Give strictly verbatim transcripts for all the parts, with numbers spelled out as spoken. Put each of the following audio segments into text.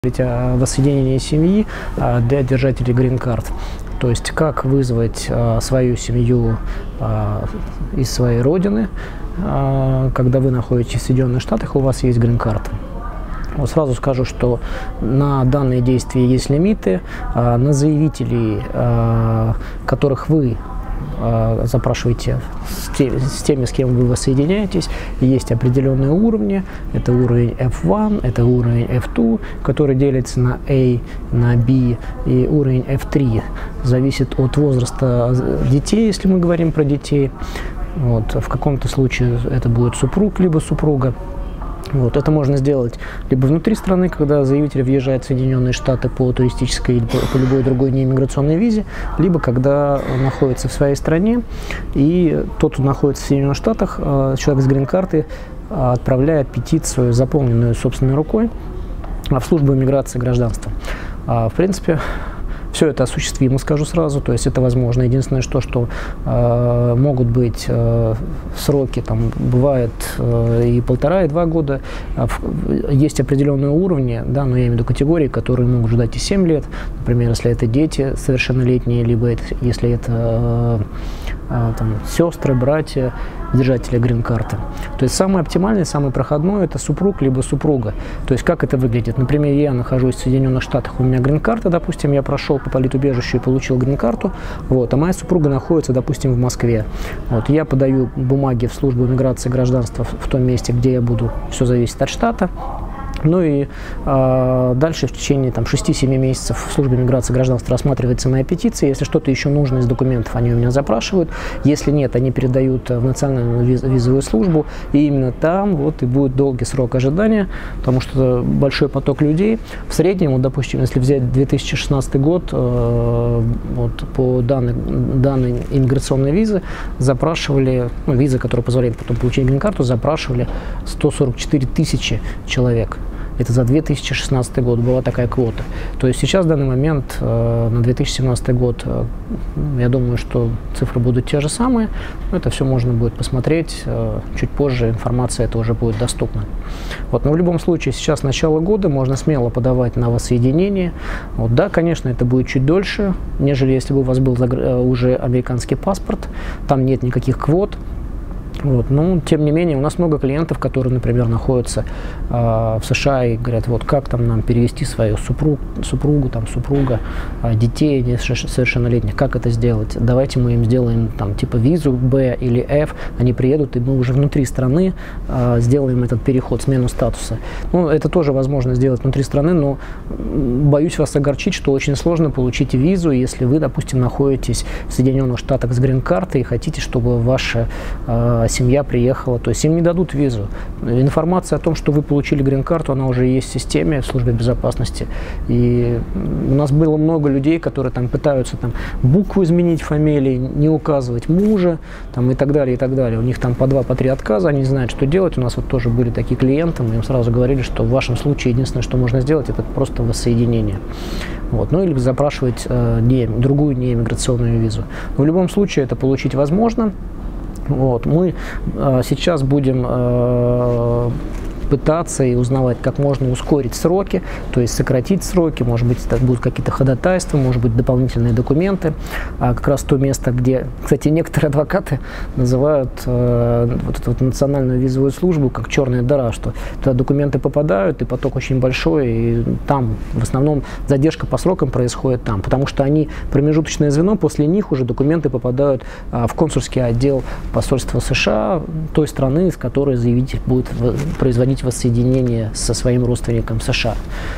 О воссоединении семьи для держателей грин-карт. То есть, как вызвать свою семью из своей родины, когда вы находитесь в Соединенных Штатах, у вас есть грин-карта. Вот сразу скажу, что на данные действия есть лимиты, на заявителей, которых вы запрашиваете с теми, с теми, с кем вы воссоединяетесь, есть определенные уровни. Это уровень эф один, это уровень эф два, который делится на A, на B, и уровень эф три зависит от возраста детей, если мы говорим про детей. Вот. В каком-то случае это будет супруг, либо супруга. Вот. Это можно сделать либо внутри страны, когда заявитель въезжает в Соединенные Штаты по туристической или по, по любой другой неиммиграционной визе, либо когда он находится в своей стране, и тот, кто находится в Соединенных Штатах, человек с грин-карты отправляет петицию, заполненную собственной рукой, в службу иммиграции и гражданства. В принципе, все это осуществимо, скажу сразу, то есть это возможно. Единственное, что, что э, могут быть э, сроки, там бывает э, и полтора, и два года. Есть определенные уровни, да, но я имею в виду категории, которые могут ждать и семь лет. Например, если это дети совершеннолетние, либо это, если это э, э, там, сестры, братья, держателя грин-карты. То есть самый оптимальный, самый проходной – это супруг либо супруга. То есть как это выглядит? Например, я нахожусь в Соединенных Штатах, у меня грин-карта, допустим, я прошел по политубежищу и получил грин-карту, вот, а моя супруга находится, допустим, в Москве. Вот, я подаю бумаги в службу иммиграции и гражданства в том месте, где я буду, все зависит от штата. Ну и э, дальше в течение шести-семи месяцев в службе миграции и гражданства рассматривается моя петиция. Если что-то еще нужно из документов, они у меня запрашивают. Если нет, они передают в национальную виз визовую службу. И именно там вот и будет долгий срок ожидания, потому что большой поток людей. В среднем, вот, допустим, если взять две тысячи шестнадцатый год, э, вот, по данной, данной иммиграционной визы запрашивали, ну, виза, которая позволяет потом получить грин-карту, запрашивали сто сорок четыре тысячи человек. Это за две тысячи шестнадцатый год была такая квота. То есть сейчас, в данный момент, э, на две тысячи семнадцатый год, э, я думаю, что цифры будут те же самые. Но это все можно будет посмотреть. Э, чуть позже информация это уже будет доступна. Вот. Но в любом случае, сейчас начало года, можно смело подавать на воссоединение. Вот, да, конечно, это будет чуть дольше, нежели если бы у вас был уже американский паспорт. Там нет никаких квот. Вот. Но, тем не менее, у нас много клиентов, которые, например, находятся э, в США и говорят, вот как там нам перевести свою супруг, супругу, там, супруга, э, детей несовершеннолетних, как это сделать? Давайте мы им сделаем там, типа визу B или F, они приедут, и мы уже внутри страны э, сделаем этот переход, смену статуса. Ну, это тоже возможно сделать внутри страны, но боюсь вас огорчить, что очень сложно получить визу, если вы, допустим, находитесь в Соединенных Штатах с грин-картой и хотите, чтобы ваша э, семья приехала, то есть им не дадут визу. Информация о том, что вы получили грин-карту, она уже есть в системе в службе безопасности. И у нас было много людей, которые там пытаются там букву изменить фамилии, не указывать мужа, там, и так далее, и так далее. У них там по два, по три отказа, они не знают, что делать. У нас вот тоже были такие клиенты, мы им сразу говорили, что в вашем случае единственное, что можно сделать, это просто воссоединение. Вот. Ну или запрашивать э, не, другую неиммиграционную визу. Но в любом случае это получить возможно. Вот. Мы э, сейчас будем э, пытаться и узнавать, как можно ускорить сроки, то есть сократить сроки, может быть, это будут какие-то ходатайства, может быть, дополнительные документы. А как раз то место, где, кстати, некоторые адвокаты называют э, вот эту вот национальную визовую службу как черная дыра, что туда документы попадают, и поток очень большой, и там в основном задержка по срокам происходит там, потому что они промежуточное звено, после них уже документы попадают э, в консульский отдел посольства США той страны, с которой заявитель будет производить воссоединение со своим родственником в США.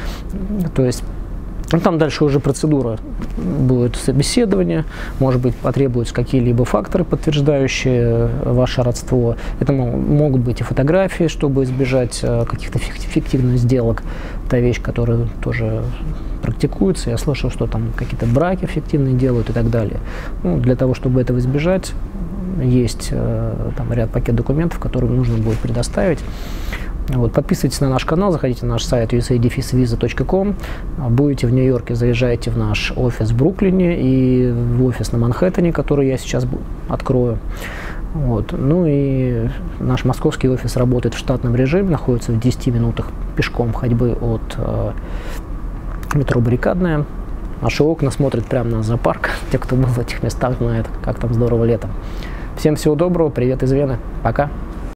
То есть ну, там дальше уже процедура будет собеседование, может быть, потребуются какие-либо факторы, подтверждающие ваше родство. Это могут быть и фотографии, чтобы избежать каких-то фиктивных сделок. Это вещь, которая тоже практикуется. Я слышал, что там какие-то браки фиктивные делают и так далее. Ну, для того, чтобы этого избежать, есть там ряд пакет документов, которые нужно будет предоставить. Вот, подписывайтесь на наш канал, заходите на наш сайт ю эс эй дефис виза точка ком. Будете в Нью-Йорке, заезжайте в наш офис в Бруклине и в офис на Манхэттене, который я сейчас открою. Вот. Ну и наш московский офис работает в штатном режиме, находится в десяти минутах пешком ходьбы от метро Баррикадное. Наши окна смотрят прямо на зоопарк. Те, кто был в этих местах, знают, как там здорово летом. Всем всего доброго, привет из Вены, пока!